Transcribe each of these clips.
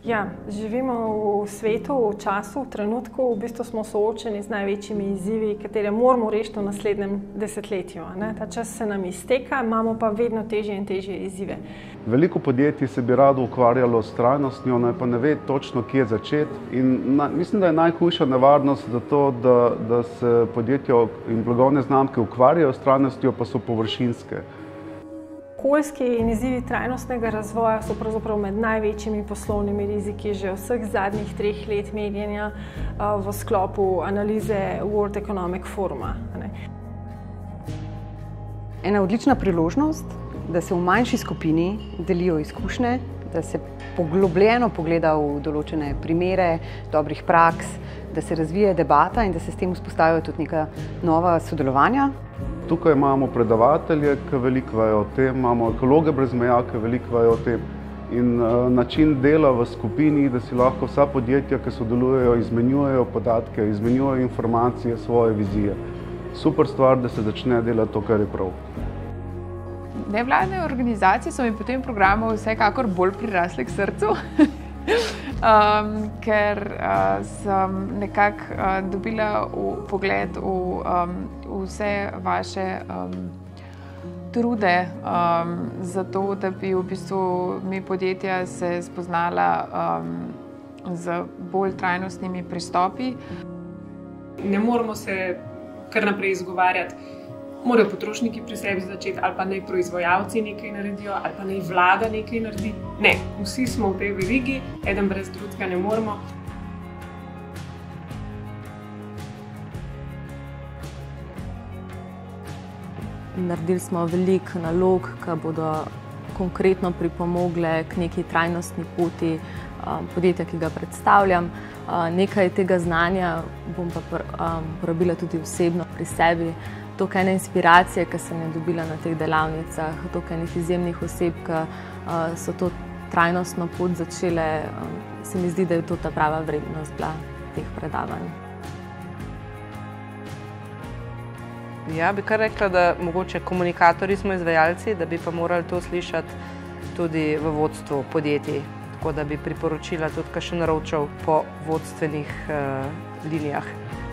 Ja, živimo v svetu, v času, v trenutku, v bistvu smo soočeni z največjimi izzivi, katere moramo rešiti v naslednjem desetletju. Ta čas se nam izteka, imamo pa vedno težje in težje izzive. Veliko podjetij se bi rado ukvarjalo s trajnostjo, pa ne ve točno, kje začeti. In mislim, da je najhujša nevarnost za to, da se podjetja in blagovne znamke ukvarjajo s trajnostjo, pa so površinske. Okoljski in izzivi trajnostnega razvoja so pravzaprav med največjimi poslovnimi riziki že vseh zadnjih 3 let merjenja v sklopu analize World Economic Foruma. Ena odlična priložnost, da se v manjši skupini delijo izkušnje, da se poglobljeno pogleda v določene primere, dobrih praks, da se razvije debata in da se s tem vzpostavijo tudi neka nova sodelovanja. Tukaj imamo predavatelje, ki veliko vejo o tem, imamo ekologe brez meja, ki veliko vejo o tem. In način dela v skupini, da si lahko vsa podjetja, ki sodelujejo, izmenjujejo podatke, izmenjujejo informacije, svoje vizije. Super stvar, da se začne delati to, kar je prav. Nevladne organizacije so mi po tem programu vsekakor bolj prirasle k srcu, ker sem nekako dobila pogled v vse vaše trude za to, da bi v bistvu mi podjetja se spoznala z bolj trajnostnimi pristopi. Ne moramo se kar naprej izgovarjati, morajo potrošniki pri sebi začeti, ali pa naj proizvajalci nekaj naredijo, ali pa naj vlada nekaj naredi. Ne, vsi smo v tej verigi, eden brez drugega ne moremo. Naredili smo veliko nalog, ki bodo konkretno pripomogle k neki trajnostni poti podjetja, ki ga predstavljam. Nekaj tega znanja bom pa porabila tudi osebno pri sebi. Toliko ene inspiracije, ki sem jo dobila na teh delavnicah, toliko enih izjemnih oseb, ki so to trajnostno pot začele, se mi zdi, da je to ta prava vrednost bila teh predavanj. Ja, bi kar rekla, da mogoče komunikatorji smo izvajalci, da bi pa morali to slišati tudi v vodstvu podjetij, tako da bi priporočila tudi kakšen roadshow po vodstvenih linijah.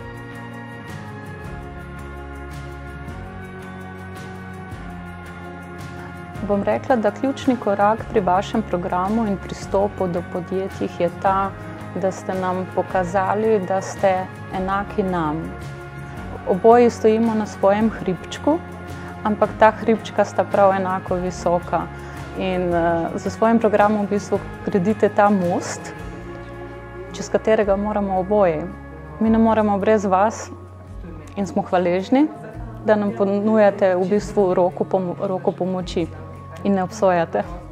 Bom rekla, da ključni korak pri vašem programu in pristopu do podjetij je ta, da ste nam pokazali, da ste enaki nam. Oboji stojimo na svojem hribčku, ampak ta hribčka sta prav enako visoka. In za svojim programom v bistvu gradite ta most, čez katerega moramo oboji. Mi ne moremo brez vas in smo hvaležni, da nam ponujate v bistvu roko pomoči in ne obsojate.